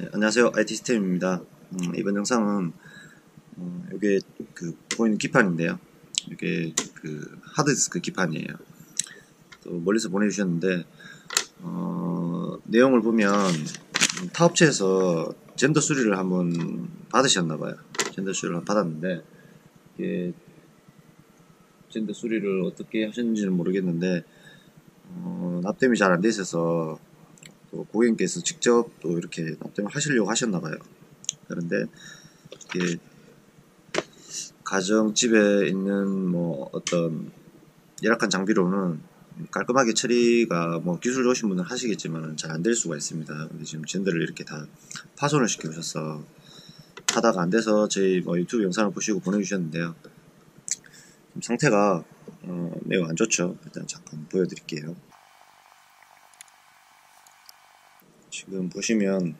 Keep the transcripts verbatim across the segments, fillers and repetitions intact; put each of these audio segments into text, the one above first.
네, 안녕하세요. 아이티 시스템입니다. 음, 이번 영상은 어, 이게 그 보이는 기판인데요. 이게 그 하드디스크 기판이에요. 또 멀리서 보내주셨는데 어, 내용을 보면 타 업체에서 젠더 수리를 한번 받으셨나봐요. 젠더 수리를 받았는데 이게 젠더 수리를 어떻게 하셨는지는 모르겠는데 어, 납땜이 잘 안 돼 있어서 또 고객님께서 직접 또 이렇게 납땜을 하시려고 하셨나봐요. 그런데 이게 가정집에 있는 뭐 어떤 열악한 장비로는 깔끔하게 처리가 뭐 기술 좋으신 분은 하시겠지만 잘 안 될 수가 있습니다. 근데 지금 젠더를 이렇게 다 파손을 시켜 오셔서 하다가 안 돼서 저희 뭐 유튜브 영상을 보시고 보내주셨는데요. 상태가 어 매우 안 좋죠. 일단 잠깐 보여드릴게요. 지금 보시면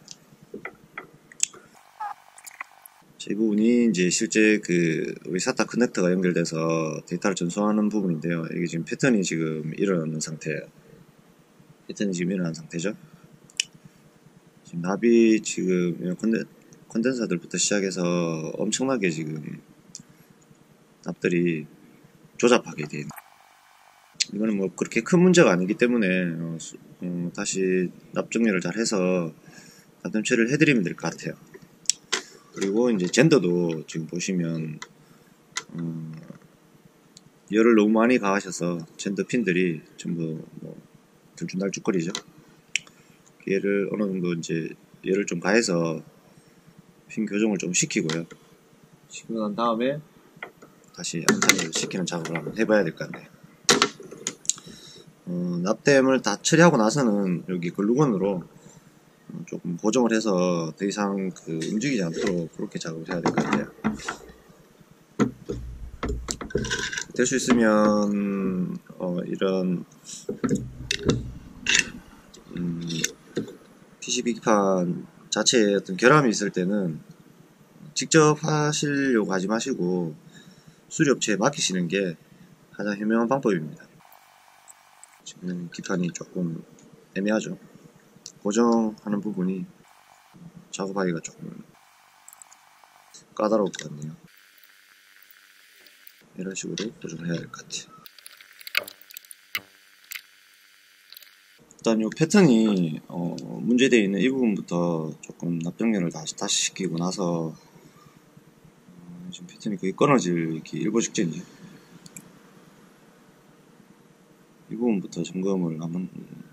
이 부분이 이제 실제 그 우리 사타 커넥터가 연결돼서 데이터를 전송하는 부분인데요. 이게 지금 패턴이 지금 일어나는 상태예요. 패턴이 지금 일어나는 상태죠. 지금 납이 지금 컨덴, 컨덴서들부터 시작해서 엄청나게 지금 납들이 조잡하게 돼 있는. 이거는 뭐 그렇게 큰 문제가 아니기 때문에 어, 어, 다시 납 정리를 잘 해서 납땜 처리를 해드리면 될 것 같아요. 그리고 이제 젠더도 지금 보시면 어, 열을 너무 많이 가하셔서 젠더 핀들이 전부 뭐 들쭉날쭉거리죠. 얘를 어느 정도 이제 열을 좀 가해서 핀 교정을 좀 시키고요. 시키고 난 다음에 다시 안착을 시키는 작업을 한번 해봐야 될 것 같네요. 어, 납땜을 다 처리하고 나서는 여기 글루건으로 조금 고정을 해서 더 이상 그 움직이지 않도록 그렇게 작업을 해야 될 것 같아요. 될 수 있으면 어, 이런 음, 피시비 기판 자체에 어떤 결함이 있을 때는 직접 하시려고 하지 마시고 수리업체에 맡기시는 게 가장 현명한 방법입니다. 지금 기판이 조금 애매하죠. 고정하는 부분이 작업하기가 조금 까다로울 것 같네요. 이런 식으로 고정을 해야 될 것 같아요. 일단 이 패턴이 어, 문제되어 있는 이 부분부터 조금 납정렬을 다시, 다시 시키고 나서 어, 지금 패턴이 거의 끊어질 이렇게 일보 직전이죠. 이 부분부터 점검을 한번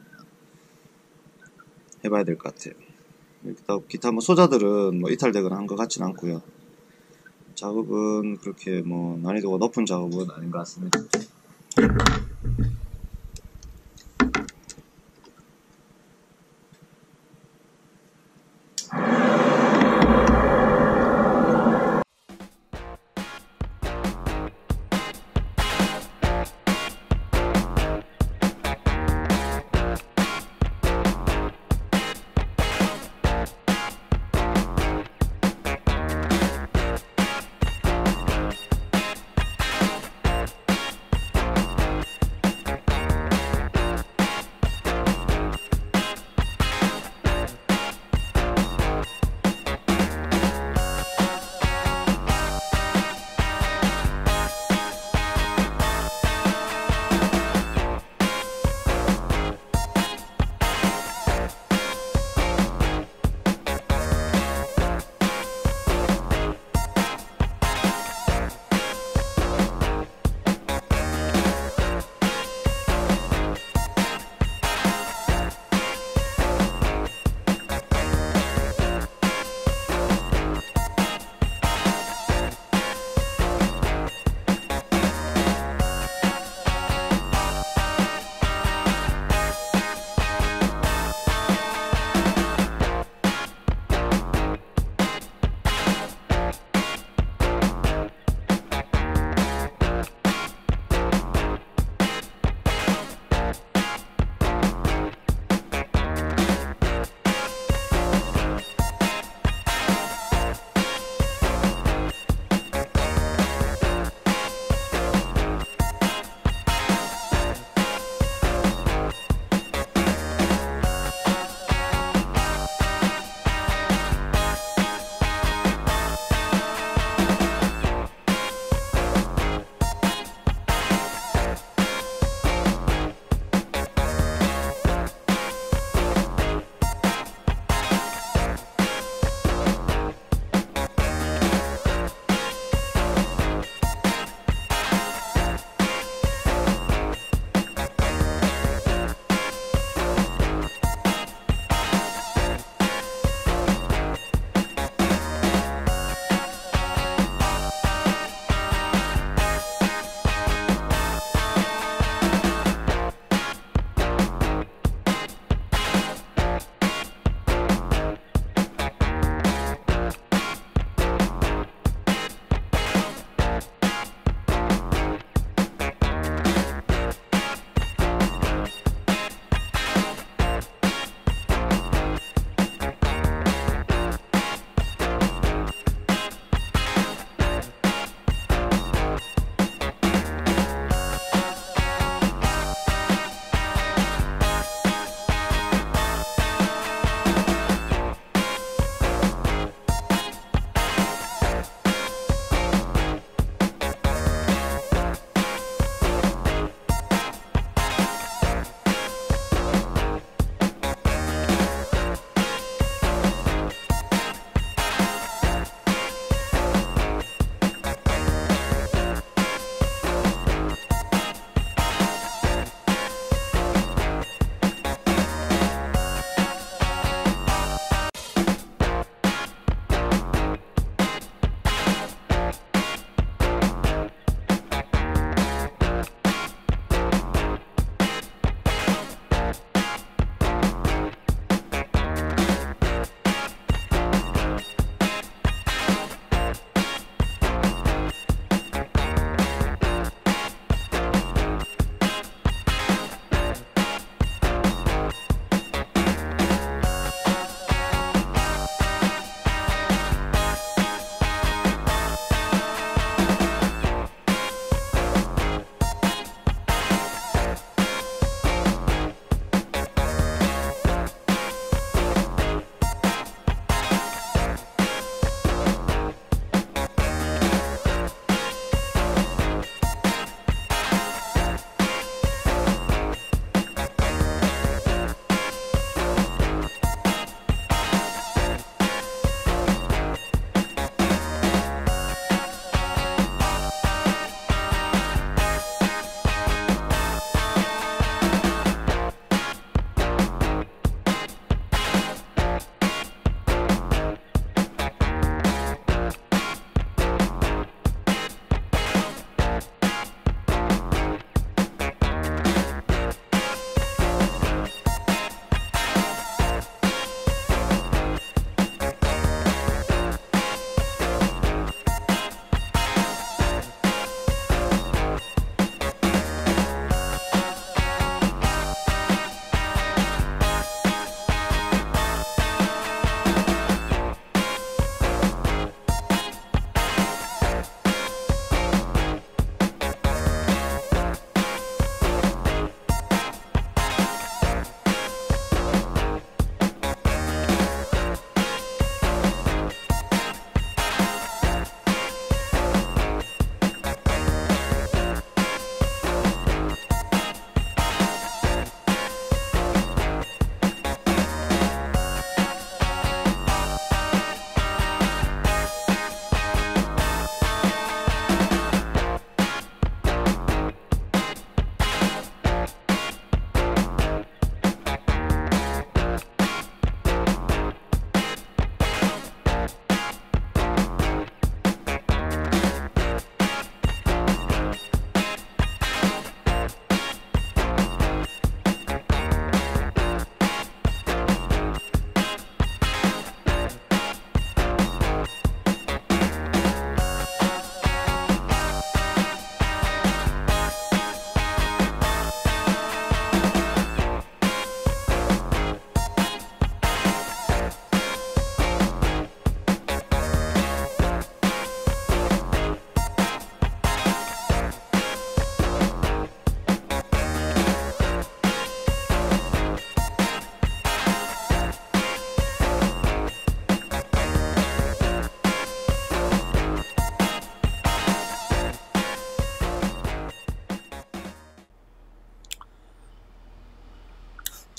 해봐야 될 것 같아요. 기타, 기타 뭐 소자들은 뭐 이탈되거나 한 것 같지는 않고요. 작업은 그렇게 뭐 난이도가 높은 작업은 아닌 것 같습니다.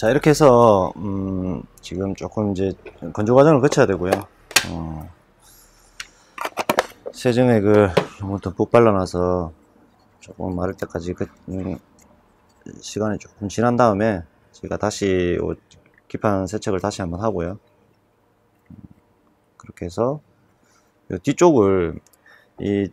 자, 이렇게 해서 음, 지금 조금 이제 건조 과정을 거쳐야 되고요. 어, 세정액을 한번 듬뿍 발라놔서 조금 마를 때까지 그, 음, 시간이 조금 지난 다음에 제가 다시 기판 세척을 다시 한번 하고요. 그렇게 해서 뒤쪽을 이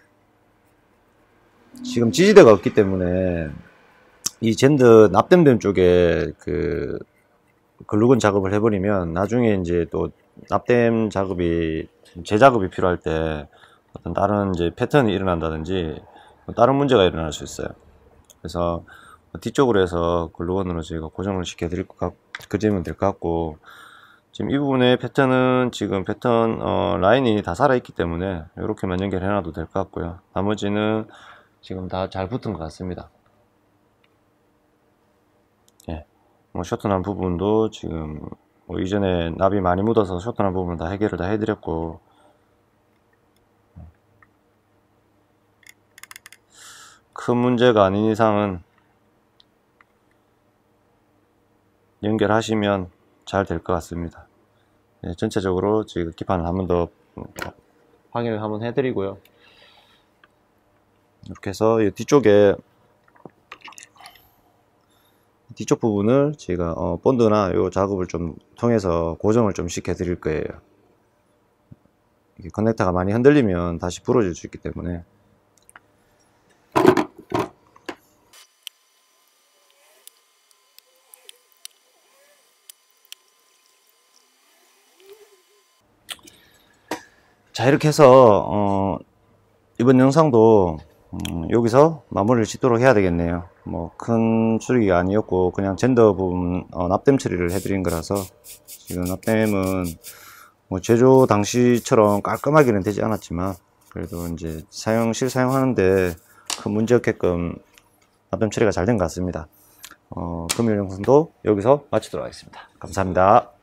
지금 지지대가 없기 때문에 이 젠드 납땜된 쪽에 그 글루건 작업을 해버리면 나중에 이제 또 납땜 작업이 재작업이 필요할 때 어떤 다른 이제 패턴이 일어난다든지 다른 문제가 일어날 수 있어요. 그래서 뒤쪽으로 해서 글루건으로 저희가 고정을 시켜 드릴 것 같, 그지면 될 것 같고, 지금 이 부분의 패턴은 지금 패턴 어, 라인이 다 살아 있기 때문에 이렇게만 연결해 놔도 될 것 같고요. 나머지는 지금 다 잘 붙은 것 같습니다. 예, 뭐 쇼트난 부분도 지금 뭐 이전에 납이 많이 묻어서 쇼트난 부분은 다 해결을 다 해드렸고, 큰 문제가 아닌 이상은 연결하시면 잘 될 것 같습니다. 예, 전체적으로 지금 기판을 한 번 더 확인을 한번 해드리고요. 이렇게 해서 이 뒤쪽에 뒤쪽 부분을 제가 어, 본드나 요 작업을 좀 통해서 고정을 좀 시켜 드릴 거예요. 이게 커넥터가 많이 흔들리면 다시 부러질 수 있기 때문에. 자, 이렇게 해서 어, 이번 영상도 음, 여기서 마무리를 짓도록 해야 되겠네요. 뭐 큰 수리가 아니었고 그냥 젠더 부분 어, 납땜 처리를 해드린 거라서 지금 납땜은 뭐 제조 당시처럼 깔끔하게는 되지 않았지만 그래도 이제 사용 실사용하는데 큰 문제 없게끔 납땜 처리가 잘 된 것 같습니다. 어, 금일 영상도 여기서 마치도록 하겠습니다. 감사합니다.